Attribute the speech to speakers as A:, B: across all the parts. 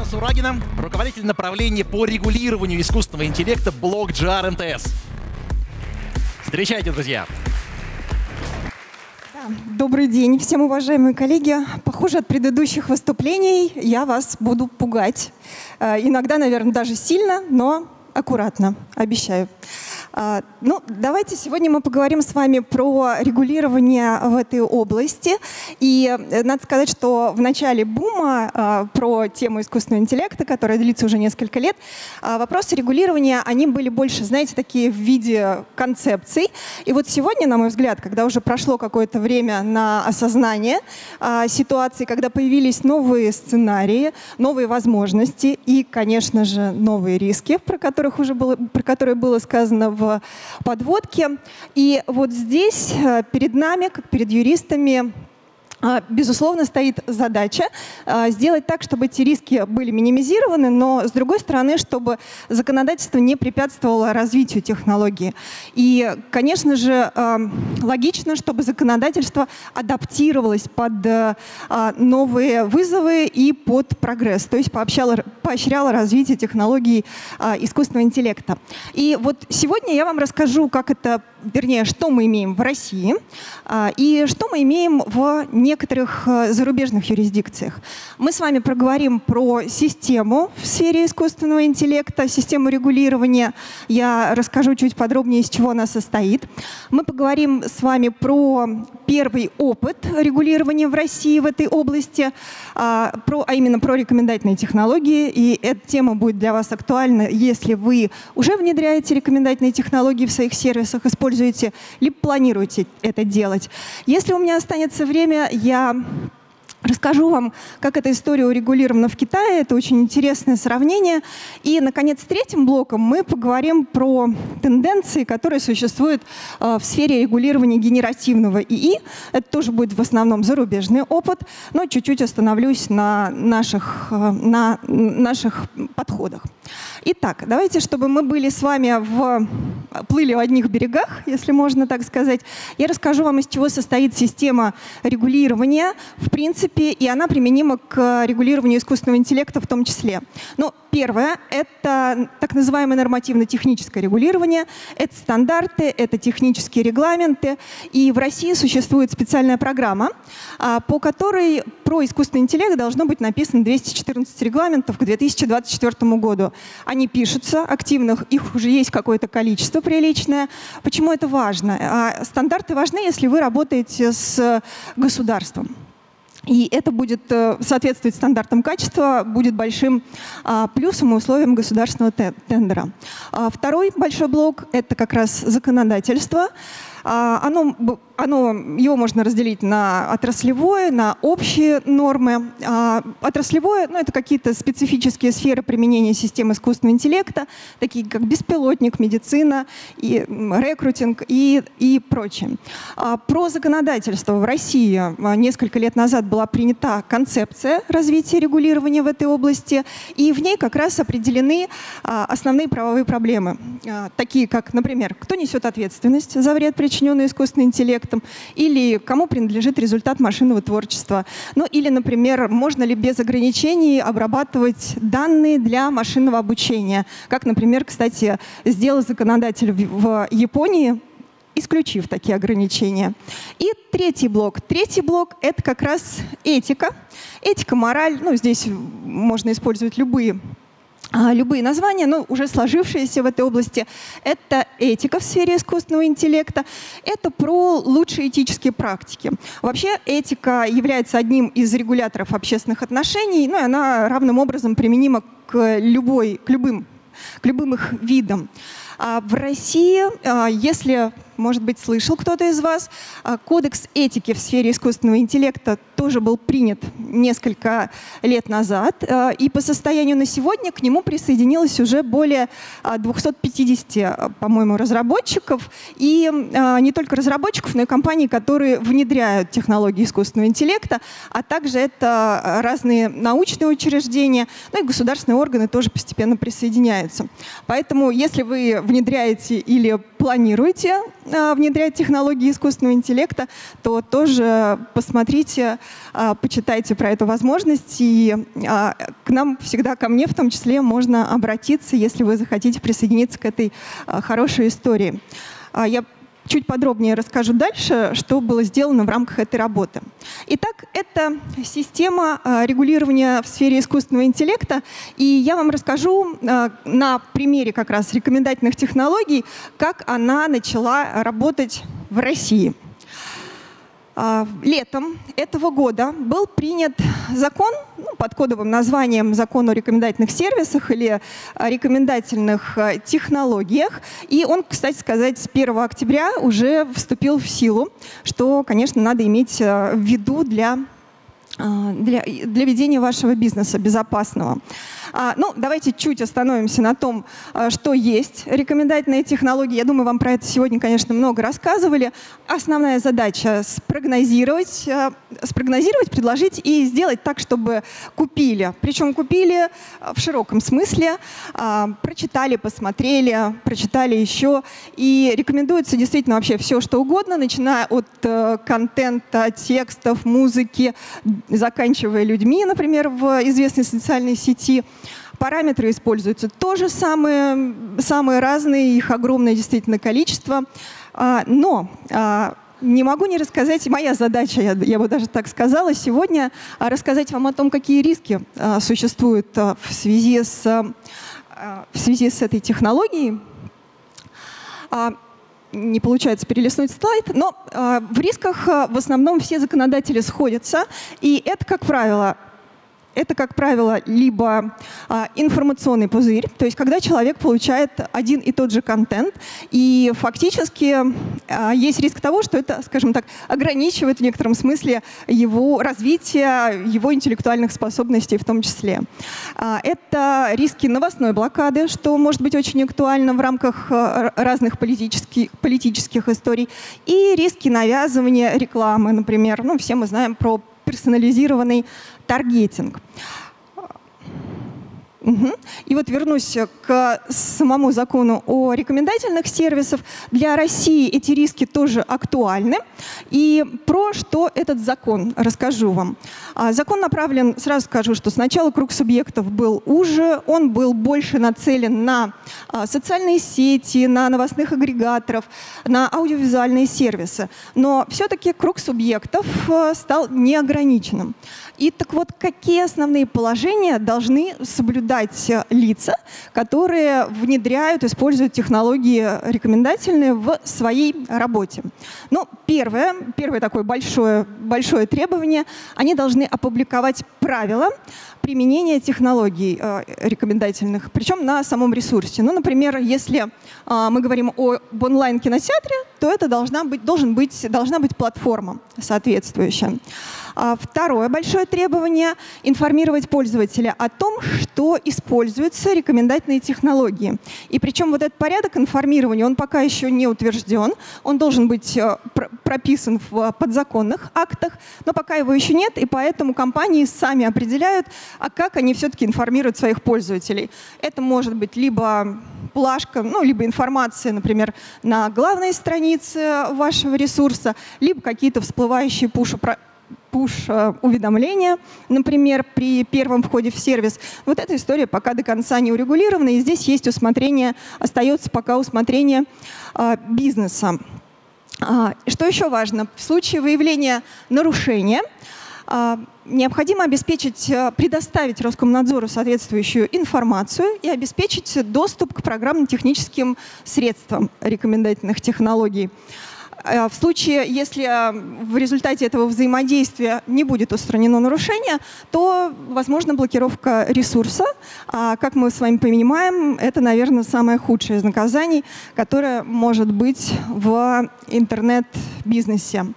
A: Сурагина, руководитель направления по регулированию искусственного интеллекта BlockGR МТС. Встречайте, друзья!
B: Добрый день всем, уважаемые коллеги. Похоже, от предыдущих выступлений я вас буду пугать. Иногда, наверное, даже сильно, но аккуратно, обещаю. Ну, давайте сегодня мы поговорим с вами про регулирование в этой области. И надо сказать, что в начале бума про тему искусственного интеллекта, которая длится уже несколько лет, вопросы регулирования, они были больше, знаете, такие в виде концепций. И вот сегодня, на мой взгляд, когда уже прошло какое-то время на осознание ситуации, когда появились новые сценарии, новые возможности и, конечно же, новые риски, про которые было сказано в подводке. И вот здесь перед нами, как перед юристами, безусловно, стоит задача сделать так, чтобы эти риски были минимизированы, но, с другой стороны, чтобы законодательство не препятствовало развитию технологии. И, конечно же, логично, чтобы законодательство адаптировалось под новые вызовы и под прогресс, то есть поощряло развитие технологий искусственного интеллекта. И вот сегодня я вам расскажу, как это, вернее, что мы имеем в России и что мы имеем в некоторых зарубежных юрисдикциях. Мы с вами проговорим про систему в сфере искусственного интеллекта, систему регулирования. Я расскажу чуть подробнее, из чего она состоит. Мы поговорим с вами про первый опыт регулирования в России в этой области, а именно про рекомендательные технологии. И эта тема будет для вас актуальна, если вы уже внедряете рекомендательные технологии в своих сервисах, используете, либо планируете это делать. Если у меня останется время, я расскажу вам, как эта история урегулирована в Китае. Это очень интересное сравнение. И, наконец, третьим блоком мы поговорим про тенденции, которые существуют в сфере регулирования генеративного ИИ. Это тоже будет в основном зарубежный опыт, но чуть-чуть остановлюсь на наших подходах. Итак, давайте, чтобы мы были с вами плыли в одних берегах, если можно так сказать, я расскажу вам, из чего состоит система регулирования, в принципе, и она применима к регулированию искусственного интеллекта в том числе. Ну, первое – это так называемое нормативно-техническое регулирование, это стандарты, это технические регламенты, и в России существует специальная программа, по которой про искусственный интеллект должно быть написано 214 регламентов к 2024 году. Они пишутся активно, их уже есть какое-то количество приличное. Почему это важно? Стандарты важны, если вы работаете с государством. И это будет соответствовать стандартам качества, будет большим плюсом и условием государственного тендера. Второй большой блок – это как раз законодательство. Его можно разделить на отраслевое, на общие нормы. Отраслевое, это какие-то специфические сферы применения систем искусственного интеллекта, такие как беспилотник, медицина, и рекрутинг и прочее. Про законодательство. В России несколько лет назад была принята концепция развития регулирования в этой области, и в ней как раз определены основные правовые проблемы, такие как, например, кто несет ответственность за вред, причиненный искусственным интеллектом, или кому принадлежит результат машинного творчества. Ну или, например, можно ли без ограничений обрабатывать данные для машинного обучения, как, например, кстати, сделал законодатель в Японии, исключив такие ограничения. И третий блок. Третий блок – это как раз этика. Этика, мораль. Здесь можно использовать любые названия, но уже сложившиеся в этой области. Это этика в сфере искусственного интеллекта. Это про лучшие этические практики. Вообще этика является одним из регуляторов общественных отношений, и она равным образом применима к любым их видам. В России, если, может быть, слышал кто-то из вас, кодекс этики в сфере искусственного интеллекта тоже был принят несколько лет назад. И по состоянию на сегодня к нему присоединилось уже более 250, по-моему, разработчиков. И не только разработчиков, но и компаний, которые внедряют технологии искусственного интеллекта, а также это разные научные учреждения, и государственные органы тоже постепенно присоединяются. Поэтому, если вы внедряете или планируете внедрять технологии искусственного интеллекта, то тоже посмотрите, почитайте про эту возможность. И к нам всегда, ко мне в том числе, можно обратиться, если вы захотите присоединиться к этой хорошей истории. Я чуть подробнее расскажу дальше, что было сделано в рамках этой работы. Итак, это система регулирования в сфере искусственного интеллекта. И я вам расскажу на примере как раз рекомендательных технологий, как она начала работать в России. Летом этого года был принят закон под кодовым названием «Закон о рекомендательных сервисах» или рекомендательных технологиях. И он, кстати сказать, с 1 октября уже вступил в силу, что, конечно, надо иметь в виду для ведения вашего бизнеса безопасного. Ну, давайте чуть остановимся на том, что есть рекомендательные технологии. Я думаю, вам про это сегодня, конечно, много рассказывали. Основная задача — спрогнозировать, предложить и сделать так, чтобы купили. Причем купили в широком смысле, прочитали, посмотрели, прочитали еще. И рекомендуется действительно вообще все, что угодно, начиная от контента, текстов, музыки, заканчивая людьми, например, в известной социальной сети. Параметры используются тоже самые разные, их огромное действительно количество. Но не могу не рассказать, моя задача, я бы даже так сказала, сегодня рассказать вам о том, какие риски существуют в связи с этой технологией. Не получается перелистнуть слайд, но в рисках в основном все законодатели сходятся, и это, как правило, либо информационный пузырь, то есть когда человек получает один и тот же контент, и фактически есть риск того, что это, скажем так, ограничивает в некотором смысле его развитие, его интеллектуальных способностей в том числе. Это риски новостной блокады, что может быть очень актуально в рамках разных политических историй, и риски навязывания рекламы, например. Ну, все мы знаем про персонализированный таргетинг. И вот вернусь к самому закону о рекомендательных сервисах. Для России эти риски тоже актуальны. И про что этот закон расскажу вам. Закон направлен, сразу скажу, что сначала круг субъектов был уже, он был больше нацелен на социальные сети, на новостных агрегаторов, на аудиовизуальные сервисы. Но все-таки круг субъектов стал неограниченным. И так вот, какие основные положения должны соблюдать лица, которые внедряют, используют технологии рекомендательные в своей работе? Ну, первое такое большое требование — они должны опубликовать правила применения технологий рекомендательных, причем на самом ресурсе. Ну, например, если мы говорим об онлайн-кинотеатре, то это должна быть платформа соответствующая. Второе большое требование — информировать пользователя о том, что используются рекомендательные технологии. И причем вот этот порядок информирования, он пока еще не утвержден, он должен быть прописан в подзаконных актах, но пока его еще нет, и поэтому компании сами определяют, а как они все-таки информируют своих пользователей. Это может быть либо плашка, ну, либо информация, например, на главной странице вашего ресурса, либо какие-то всплывающие пуш-уведомления, например, при первом входе в сервис. Вот эта история пока до конца не урегулирована, и здесь есть остается пока усмотрение бизнеса. Что еще важно? В случае выявления нарушения необходимо предоставить Роскомнадзору соответствующую информацию и обеспечить доступ к программно-техническим средствам рекомендательных технологий. В случае, если в результате этого взаимодействия не будет устранено нарушение, то возможна блокировка ресурса. Как мы с вами понимаем, это, наверное, самое худшее из наказаний, которое может быть в интернет-бизнесе.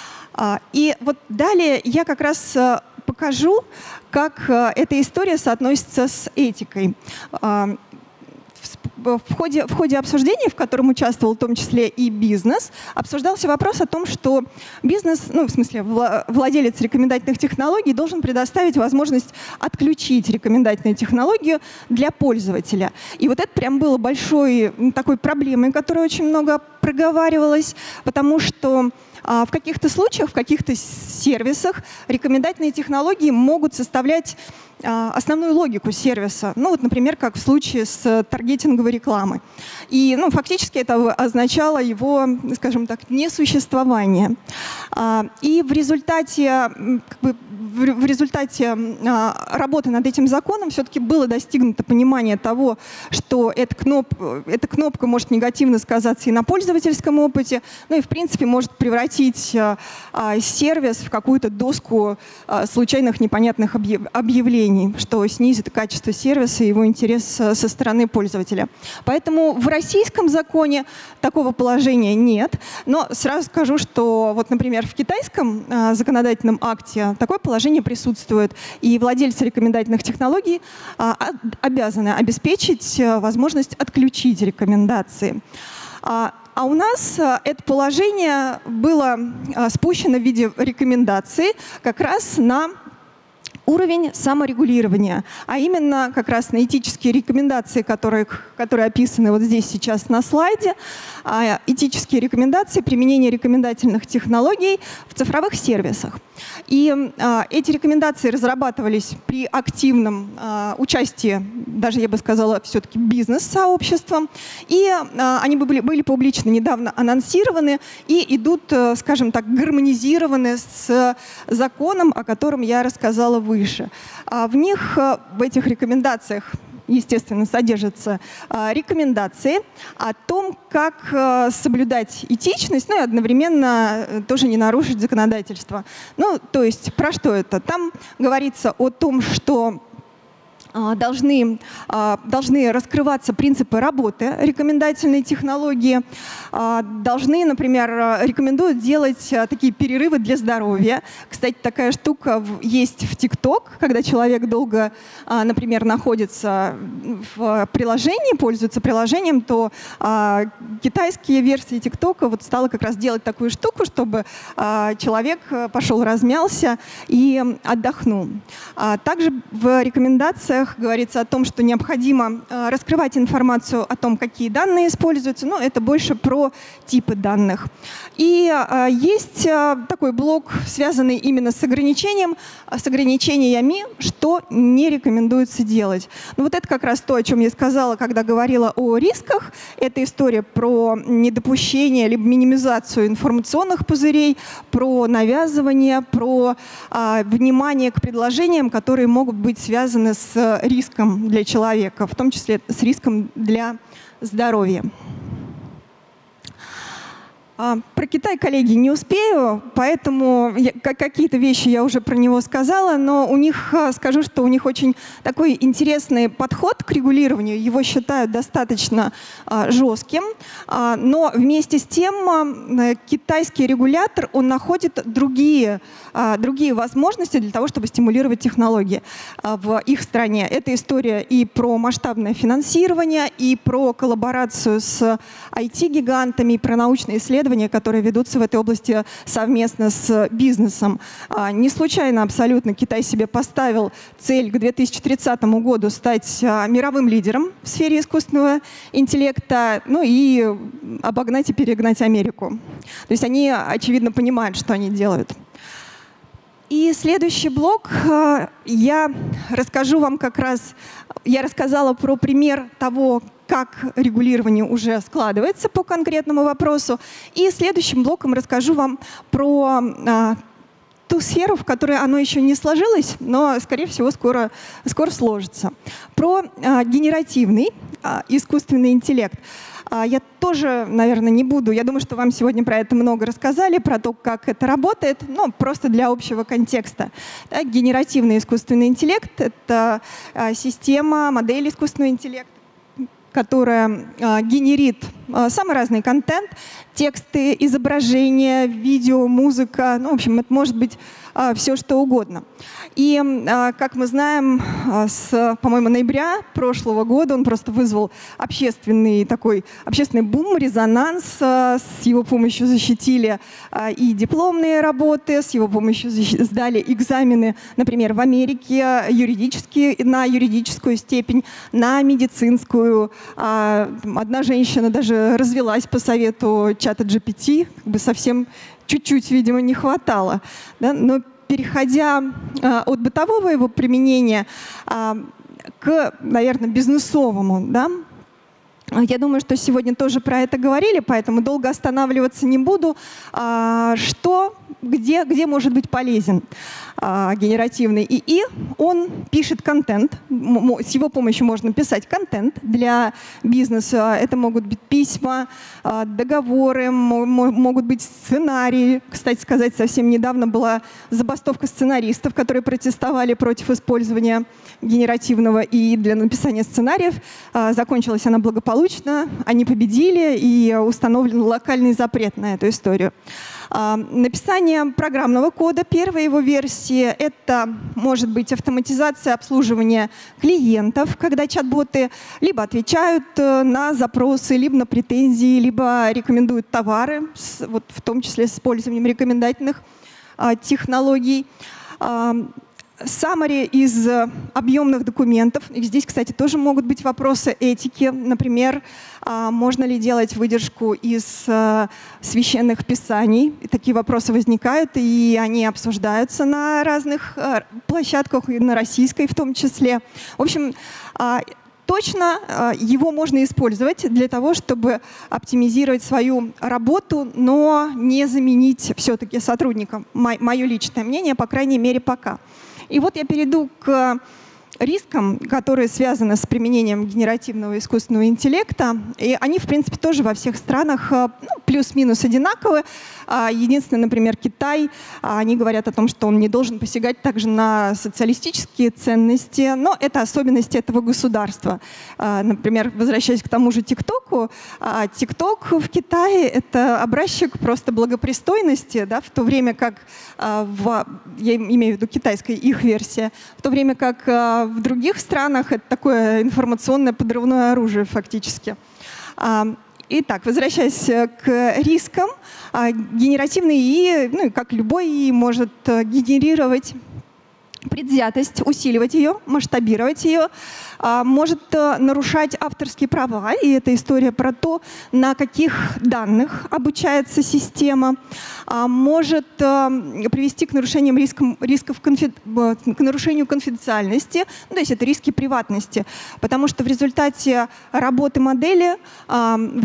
B: И вот далее я как раз покажу, как эта история соотносится с этикой. в ходе обсуждений, в котором участвовал в том числе и бизнес, обсуждался вопрос о том, что бизнес, ну, в смысле, владелец рекомендательных технологий должен предоставить возможность отключить рекомендательную технологию для пользователя. И вот это прям было большой такой проблемой, которая очень много проговаривалась, потому что в каких-то случаях, в каких-то сервисах рекомендательные технологии могут составлять основную логику сервиса. Ну вот, например, как в случае с таргетинговой рекламой. И фактически это означало его, скажем так, несуществование. И в результате работы над этим законом все-таки было достигнуто понимание того, что эта кнопка может негативно сказаться и на пользовательском опыте, ну и в принципе может превратить сервис в какую-то доску случайных непонятных объявлений, что снизит качество сервиса и его интерес со стороны пользователя. Поэтому в российском законе такого положения нет, но сразу скажу, что вот, например, в китайском законодательном акте такое положение присутствует, и владельцы рекомендательных технологий обязаны обеспечить возможность отключить рекомендации. А у нас это положение было спущено в виде рекомендации как раз на уровень саморегулирования, а именно как раз на этические рекомендации, которые описаны вот здесь сейчас на слайде, этические рекомендации применения рекомендательных технологий в цифровых сервисах. И эти рекомендации разрабатывались при активном участии, даже я бы сказала, все-таки бизнес-сообществом, и они были публично недавно анонсированы и идут, скажем так, гармонизированы с законом, о котором я рассказала выше. В них, в этих рекомендациях, естественно, содержатся рекомендации о том, как соблюдать этичность, ну и одновременно тоже не нарушить законодательство. Ну, то есть про что это? Там говорится о том, что должны раскрываться принципы работы рекомендательной технологии, должны, например, рекомендуют делать такие перерывы для здоровья. Кстати, такая штука есть в TikTok, когда человек долго, например, находится в приложении, пользуется приложением, то китайские версии TikTok вот стала как раз делать такую штуку, чтобы человек пошел, размялся и отдохнул. Также в рекомендациях говорится о том, что необходимо раскрывать информацию о том, какие данные используются, но это больше про типы данных. И есть такой блок, связанный именно с ограничениями, что не рекомендуется делать. Ну, вот это как раз то, о чем я сказала, когда говорила о рисках. Это история про недопущение либо минимизацию информационных пузырей, про навязывание, про внимание к предложениям, которые могут быть связаны с риском для человека, в том числе с риском для здоровья. Про Китай, коллеги, не успею, поэтому какие-то вещи я уже про него сказала, но у них, скажу, что у них очень такой интересный подход к регулированию, его считают достаточно жестким, но вместе с тем китайский регулятор, он находит другие возможности для того, чтобы стимулировать технологии в их стране. Это история и про масштабное финансирование, и про коллаборацию с IT-гигантами, и про научные исследования, которые ведутся в этой области совместно с бизнесом. Не случайно абсолютно Китай себе поставил цель к 2030 году стать мировым лидером в сфере искусственного интеллекта, ну и обогнать и перегнать Америку. То есть они, очевидно, понимают, что они делают. И следующий блок я расскажу вам как раз, я рассказала про пример того, как регулирование уже складывается по конкретному вопросу. И следующим блоком расскажу вам про ту сферу, в которой оно еще не сложилось, но, скорее всего, скоро сложится. Про генеративный искусственный интеллект. Я тоже, наверное, не буду. Я думаю, что вам сегодня про это много рассказали, про то, как это работает, но просто для общего контекста. Да, генеративный искусственный интеллект — это система, модель искусственного интеллекта, которая генерит самый разный контент, тексты, изображения, видео, музыка, ну, в общем, это может быть все, что угодно. И, как мы знаем, с, по-моему, ноября прошлого года он просто вызвал общественный бум, резонанс. С его помощью защитили и дипломные работы, с его помощью сдали экзамены, например, в Америке на юридическую степень, на медицинскую. Одна женщина даже развелась по совету чата GPT, как бы совсем чуть-чуть, видимо, не хватало. Да? Но переходя от бытового его применения к, наверное, бизнесовому, да, я думаю, что сегодня тоже про это говорили, поэтому долго останавливаться не буду. Где может быть полезен генеративный ИИ? Он пишет контент. С его помощью можно писать контент для бизнеса. Это могут быть письма, договоры, могут быть сценарии. Кстати сказать, совсем недавно была забастовка сценаристов, которые протестовали против использования генеративного ИИ для написания сценариев. Закончилась она благополучно. Они победили, и установлен локальный запрет на эту историю. Написание программного кода, первая его версия, это может быть автоматизация обслуживания клиентов, когда чат-боты либо отвечают на запросы, либо на претензии, либо рекомендуют товары, вот в том числе с использованием рекомендательных технологий. Summary из объемных документов. И здесь, кстати, тоже могут быть вопросы этики. Например, можно ли делать выдержку из священных писаний? И такие вопросы возникают, и они обсуждаются на разных площадках, и на российской в том числе. В общем, точно его можно использовать для того, чтобы оптимизировать свою работу, но не заменить все-таки сотрудника. Мое личное мнение, по крайней мере, пока. И вот я перейду к рискам, которые связаны с применением генеративного искусственного интеллекта. И они, в принципе, тоже во всех странах плюс-минус одинаковы. Единственное, например, Китай, они говорят о том, что он не должен посягать также на социалистические ценности, но это особенности этого государства. Например, возвращаясь к тому же ТикТоку, ТикТок в Китае — это образчик просто благопристойности, да, в то время как, я имею в виду китайская их версия, в то время как в других странах это такое информационное подрывное оружие фактически. Итак, возвращаясь к рискам, генеративный ИИ, ну и как любой ИИ, может генерировать предвзятость, усиливать ее, масштабировать ее, может нарушать авторские права, и это история про то, на каких данных обучается система, может привести к нарушениям к нарушению конфиденциальности, ну, то есть это риски приватности, потому что в результате работы модели, в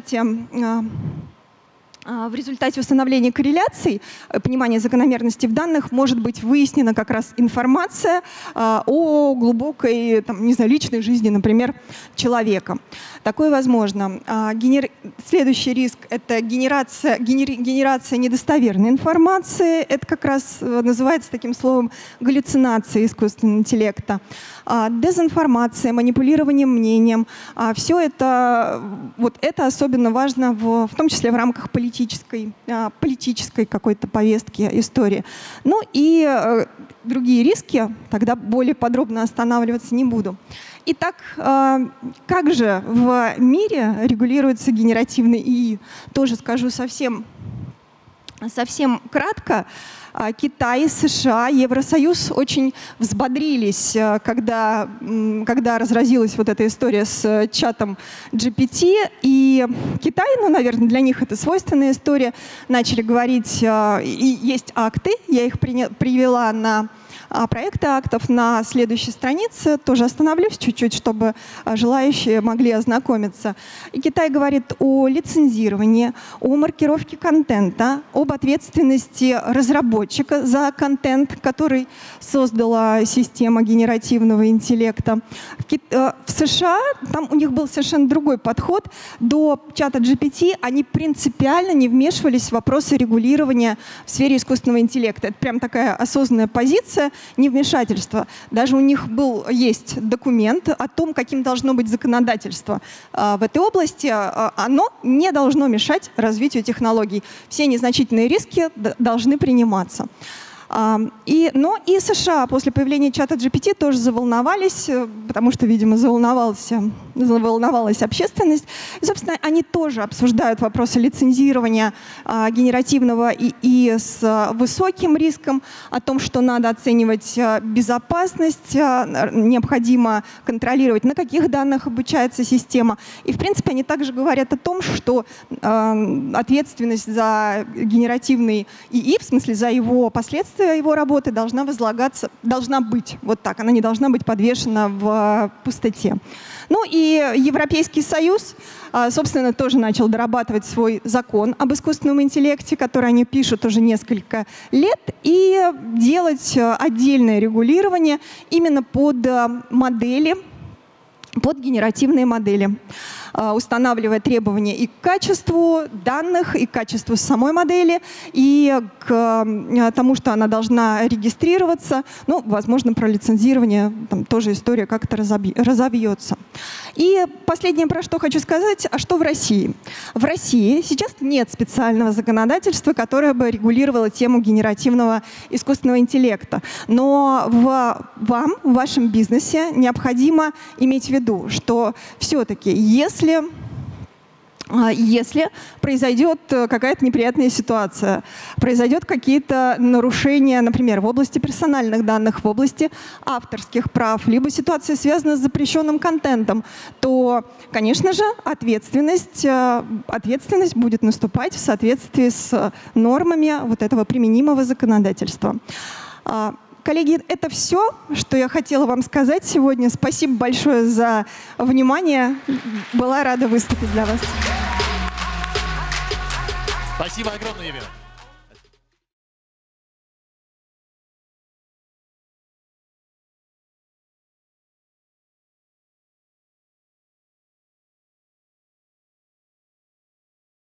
B: результате установления корреляций, понимания закономерностей в данных, может быть выяснена как раз информация о глубокой, не знаю, личной жизни, например, человека. Такое возможно. Следующий риск — это генерация недостоверной информации. Это как раз называется таким словом галлюцинация искусственного интеллекта. Дезинформация, манипулирование мнением. Все это, вот это особенно важно, в том числе в рамках политической какой-то повестки, истории. Ну и другие риски, тогда более подробно останавливаться не буду. Итак, как же в мире регулируется генеративный ИИ? Тоже скажу совсем кратко. Китай, США, Евросоюз очень взбодрились, когда разразилась вот эта история с чатом GPT. И Китай, ну, наверное, для них это свойственная история, начали говорить, и есть акты, я их привела на проекты актов на следующей странице. Тоже остановлюсь чуть-чуть, чтобы желающие могли ознакомиться. И Китай говорит о лицензировании, о маркировке контента, об ответственности разработчика за контент, который создала система генеративного интеллекта. В США там у них был совершенно другой подход. До чата GPT они принципиально не вмешивались в вопросы регулирования в сфере искусственного интеллекта. Это прям такая осознанная позиция. невмешательства. Даже у них есть документ о том, каким должно быть законодательство в этой области. Оно не должно мешать развитию технологий. Все незначительные риски должны приниматься. Но и США после появления чата GPT тоже заволновались, потому что, видимо, заволновалась общественность. И, собственно, они тоже обсуждают вопросы лицензирования генеративного ИИ с высоким риском, о том, что надо оценивать безопасность, необходимо контролировать, на каких данных обучается система. И, в принципе, они также говорят о том, что ответственность за генеративный ИИ, в смысле за его последствия, его работы должна быть вот так, она не должна быть подвешена в пустоте. Ну и Европейский Союз, собственно, тоже начал дорабатывать свой закон об искусственном интеллекте, который они пишут уже несколько лет, и делать отдельное регулирование именно под модели, под генеративные модели, устанавливая требования и к качеству данных, и к качеству самой модели, и к тому, что она должна регистрироваться. Ну, возможно, про лицензирование там тоже история как-то разовьется. И последнее, про что хочу сказать, а что в России? В России сейчас нет специального законодательства, которое бы регулировало тему генеративного искусственного интеллекта. Но в вашем бизнесе необходимо иметь в виду, что все-таки, если произойдет какая-то неприятная ситуация, произойдет какие-то нарушения, например, в области персональных данных, в области авторских прав, либо ситуация связана с запрещенным контентом, то, конечно же, ответственность будет наступать в соответствии с нормами вот этого применимого законодательства. Коллеги, это все, что я хотела вам сказать сегодня. Спасибо большое за внимание. Была рада выступить для вас.
A: Спасибо огромное, Евгения.